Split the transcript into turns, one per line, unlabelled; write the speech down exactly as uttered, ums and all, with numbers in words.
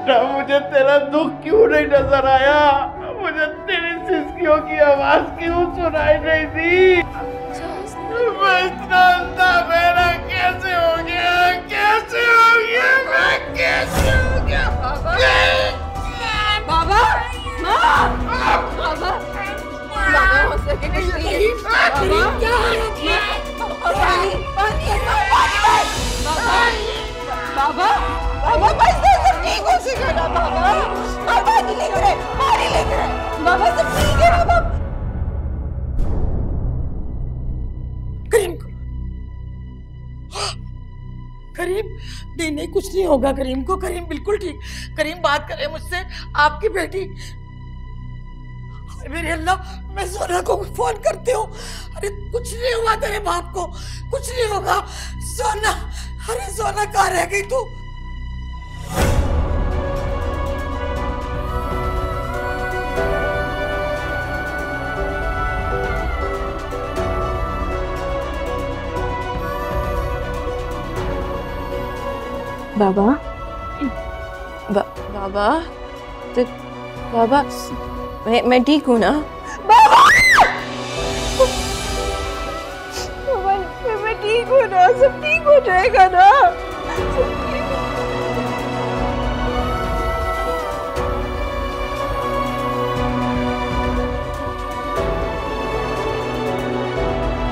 बेटा मुझे तेरा दुख क्यों नहीं नजर आया? मुझे तेरी सिसकियों की आवाज क्यों सुनाई नहीं दी? मैं इतना अंधा मेरा कैसे हो गया? कैसे हो गया? मैं कैसे हो गया?
बाबा, माँ, बाबा, बाबा हो सके नहीं। बाबा, क्या पानी, पानी, बाबा, बाबा, बस सब ठीक हो सके ना बाबा? पानी लेकर आए, पानी लेकर आए, बाबा सब ठीक है ना बाबा? करीम, करीम, नहीं नहीं कुछ नहीं होगा करीम को, करीम बिल्कुल ठीक। करीम बात करे मुझसे, आपकी बेटी। मेरे अल्लाह, मैं सोना को फोन करती हूँ। अरे कुछ नहीं हुआ तेरे बाप को, कुछ नहीं होगा। सोना, अरे सोना कहाँ रह गई तू? बाबा, बा, बाबा, तो बाबा, मैं मैं ठीक हूँ ना? बाबा, मैं मैं ठीक हूँ ना? सब ठीक हो जाएगा ना?